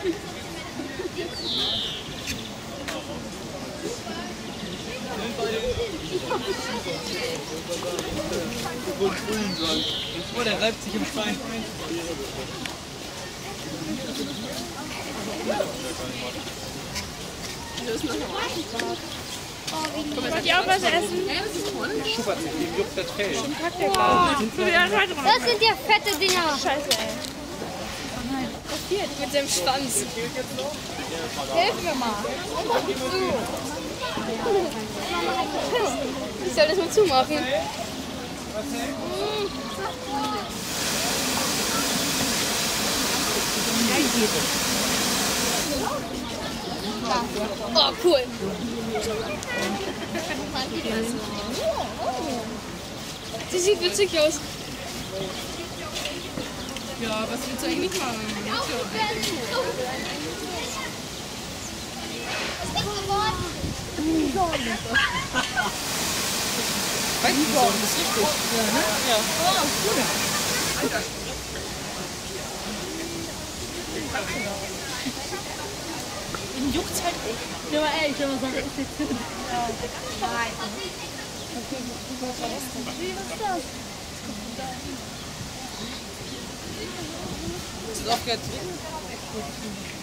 Oh, der reibt sich im Stein. Wollt ihr auch was essen? Schubert sich, dem juckt der Trail. Das sind ja fette Dinger. Scheiße, ey. Mit dem Schwanz. Hilf mir mal. Ich soll das mal zumachen. Oh, cool. Sie sieht witzig aus. Ja, was willst du eigentlich machen? Weizensohn, das ist richtig. Ja, ne? Ja. Oh, cool. Den juckt's halt echt. Ja, aber ehrlich, wenn man sagt, ist jetzt hin. Nein. Was ist das? Ist das auch jetzt drin?